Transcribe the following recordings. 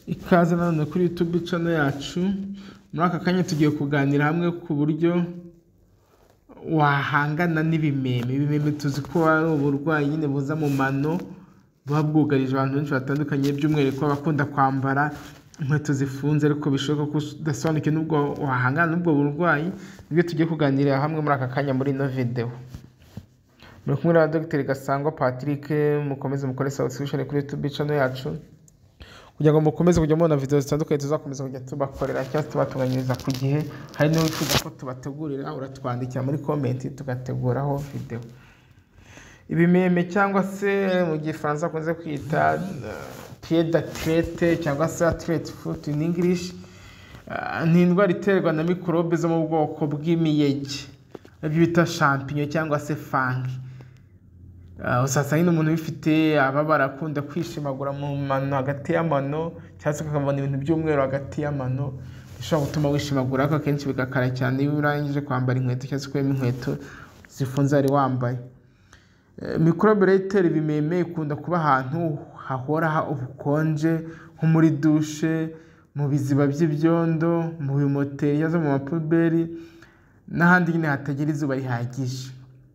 Ikaze nanone kuri YouTube channel yacu. Muri aka kanya tugiye kuganira hamwe ku buryo wahangana n'ibimeme. Ibimeme tuzi ko ari uburwayi nyine buza mu mano buba bwugarije abantu benshi batandukanye, by'umwihariko abakunda kwambara inkweto zifunze, ariko bishoboka ko udasobanukiwe n'ubwo wahangana n'ubwo burwayi. Nibyo tugiye kuganirira hamwe muri aka kanya muri ino video. Muri kumwe na Dr Gasangwa Patrick, mukomeze mukore subscription kuri YouTube channel yacu kugira ngo mukomeze kujya mubona video zitandukanye tuzakomeza kujya tubakorera cyangwa tubatunganyiriza ku gihe. Hari no wifuza ko tubategurira, uratwandikira muri comment tugateguraho video. Ibimeme cyangwa se mu gifaransa kunze kwita pied d'athlète cyangwa se athlete foot in English, ni indwara iterwa na microbe zo mu bwoko bw'imiyege, ibyo bita champignon cyangwa se fungi. Usasa nyine umuntu bifite aba barakunda kwishimagura mu mano, hagati y'amano, cyangwa se akabona ibintu by'umweru hagati y'amano bishobora gutuma wishimagura, ariko akenshi bigakara cyane iyo urangije kwambara inkweto cyangwa se ukuyemo inkweto zifunze ari wambaye. Microbe rero itera ibimeme ikunda kuba ahantu hahora ubukonje, nko muri douche, mu biziba by'ibyondo, mu bimoteri cyangwa mu mapuberi n'ahandi nyine hatagira izuba rihagije.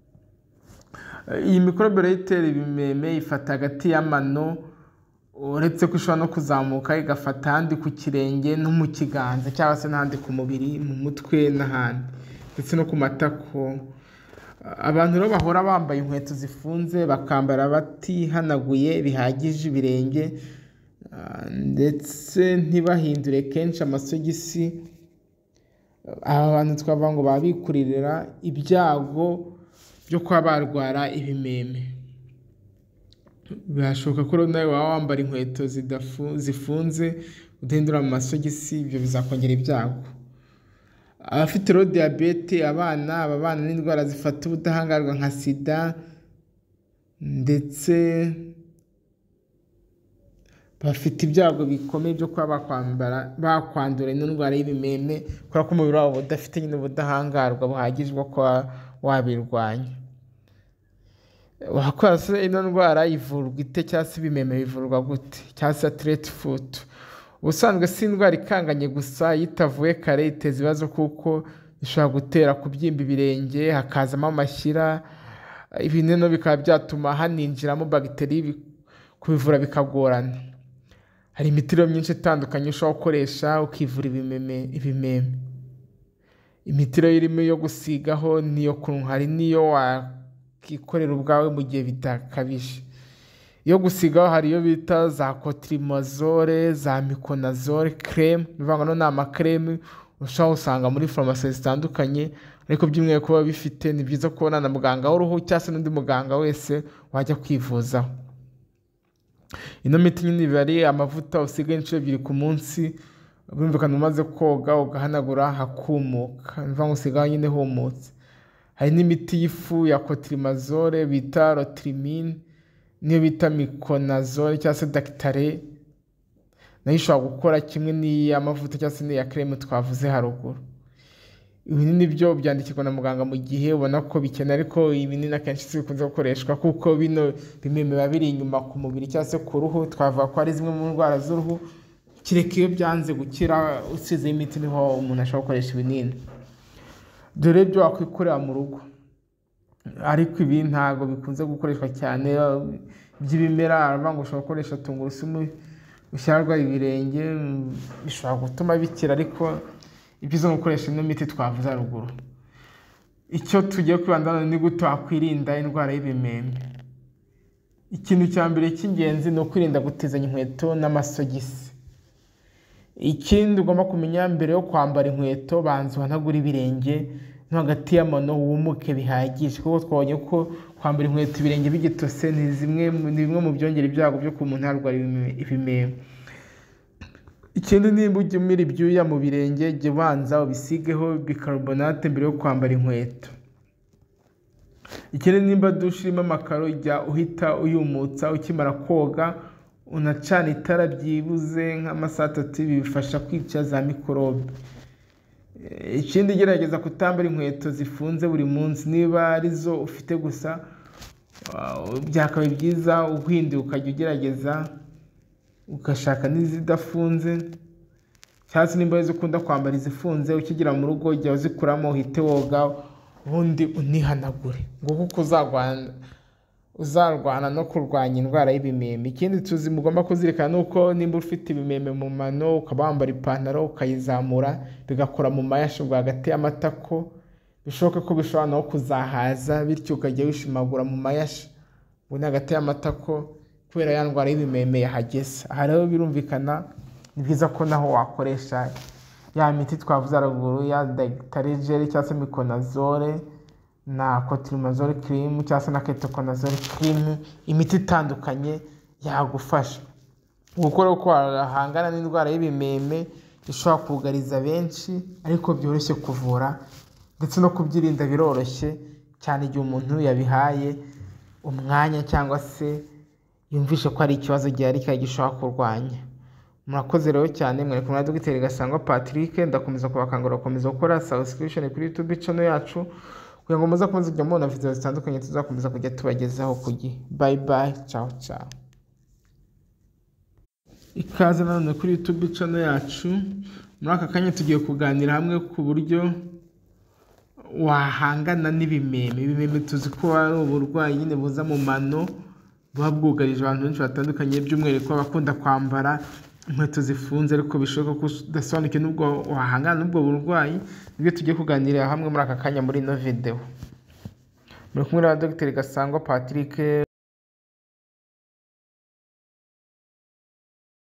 Iyi microbe rero itera ibimeme ifata hagati y'amano, uretse ko ishobora no kuzamuka igafata ahandi ku kirenge no mu kiganza, cyangwa se n'ahandi ku mubiri, mu mutwe n'ahandi, ndetse no ku matako. Abantu rero bahora bambaye inkweto zifunze, bakambara batihanaguye bihagije ibirenge, ndetse ntibahindure kenshi amasogisi, aba bantu twavuga ngo baba bikuririra ibyago byo kuba barwara ibimeme. Birashoboka ko nawe waba wambara inkweto zifunze udahindura mu masogisi, ibyo bizakongera ibyago. Abafite rero diyabete, abana n'indwara zifata ubudahangarwa nka sida, ndetse bafite ibyago bikomeye byo kuba bakwandura ino ndwara y'ibimeme, kubera ko umubiri wabo udafite nyine ubudahangarwa buhagije bwo kuba wabirwanya. Wakora se ino ndwara ivurwa ite, cyangwa se ibimeme bivurwa gute, cyangwa se athlete foot? Ubusanzwe si indwara ikanganye gusa, iyo itavuye kare iteza ibibazo, kuko ishobora gutera kubyimba ibirenge, hakazamo amashyira, ibineno bikaba byatuma haninjiramo bagiteri, kubivura bikagorana. Hari imiti myinshi itandukanye ushobora gukoresha ukivura ibimeme. Imiti rero irimo iyo gusigaho n'iyo kunywa, hari n'iyo wakikorera ubwawe mu gihe bitakabije. Iyo gusigaho hari iyo bita za cotrimazole, za miconazole creme, bivuga ngo ni amakreme ushobora usanga muri farumasi zitandukanye, ariko by'umwihariko kuba bifite, ni byiza kubona na muganga w'uruhu cyangwa se n'undi muganga wese wajya kwivuzaho. Ino miti nyine iba ari amavuta usiga inshuro 2 ku munsi, birumvikana umaze koga ugahanagura hakumuka, bivuga ngo usigaho nyine humutse. Hari n'imiti y'ifu ya cotrimazole bita rotrimine, niyo bita miconazole cyangwa se dactare, nayo ishobora gukora kimwe n'iy'amavuta cyangwa se n'iya creme twavuze haruguru. Ibinini byo byandikirwa na muganga mu gihe ubona ko bikenewe, ariko ibinini akenshi si bikunze gukoreshwa, kuko bino bimeme biba biri inyuma ku mubiri cyangwa se ku ruhu. Twavuga ko ari zimwe mu ndwara z'uruhu, kireka iyo byanze gukira usizeho imiti niho umuntu ashobora gukoresha ibinini. Dore ibyo wakwikorera mu rugo, ariko ibi ntabwo bikunze gukoreshwa cyane. By'ibimera aravuga ngo ushobora gukoresha tungurusumu ushyirwa ibirenge, bishobora gutuma bikira, ariko ibyiza gukoresha ino miti twavuze haruguru. Icyo tugiye kwibanda ni gute wakwirinda indwara y'ibimeme. Ikintu cya mbere cy'ingenzi ni ukwirinda gutezanya inkweto n'amasogisi. Ikindi ugomba kumenya mbere yo kwambara inkweto, banza uhanagure ibirenge no hagati y'amano wumuke bihagije, kuko twabonye ko kwambara inkweto ibirenge bigitose ni bimwe mu byongera ibyago byo kuba umuntu yarwara ibimeme. Ikindi, nimba ujya umira ibyuya mu birenge, jya ubanza ubisigeho bicarbonate mbere yo kwambara inkweto. Ikindi, nimba douche irimo amakaro, jya uhita uyumutsa ukimara koga, unacana itara byibuze nk'amasaha 3, bifasha kwica za mikorobe. Ikindi, gerageza kutambara inkweto zifunze buri munsi, niba arizo ufite gusa byakabaye byiza uhinduka ukajya ugerageza ugashaka n'izidafunze, cyangwa se nimba wese ukunda kwambara izifunze, ukigera mu rugo ujya uzikuramo uhite woga ubundi unihanagure, ngo kuko uzarwana no kurwanya indwara y'ibimeme. Ikindi tuzi mugomba kuzirikana nuko nimba ufite ibimeme mu mano ukaba wambara ipantaro ukayizamura bigakora mu mayasha hagati y'amatako, bishoboka ko bishobora no kuzahaza, bityo ukajya wishimagura mu mayasha ubundi hagati y'amatako kubera ya ndwara y'ibimeme yahageze. Aha rero birumvikana ni byiza ko naho wakoresha ya miti twavuze haruguru ya Dactylgel cyangwa se Miconazole na Cotrimazole cream cyangwa se na Ketoconazole cream, imiti itandukanye yagufasha gukora uko wahangana n'indwara y'ibimeme ishobora kugariza benshi ariko byoroshye kuvura ndetse no kubyirinda biroroshye cyane igihe umuntu yabihaye umwanya cyangwa se yumvishe ko ari ikibazo gihari kandi gishobora kurwanya. Murakoze rero cyane, mwari kumwe na Dr Gasangwa Patrick, ndakomeza kubakangurira gukomeza gukora subscription kuri YouTube channel yacu kugira ngo muze kukomeza kujya mubona video zitandukanye tuzakomeza kujya tubagezaho ku gihe. Bye bye, ciao ciao. Ikaze nanone kuri YouTube channel yacu. Muri aka kanya tugiye kuganira hamwe ku buryo wahangana n'ibimeme. Ibimeme tuzi ko ari uburwayi nyine buza mu mano buba bwugarije abantu benshi batandukanye, by'umwihariko abakunda kwambara inkweto zifunze ariko bishoboka ko udasobanukiwe n'ubwo wahangana n'ubwo burwayi. Nibyo tugiye kuganirira hamwe muri aka kanya muri ino video. Muri kumwe na Dr Gasangwa Patrick.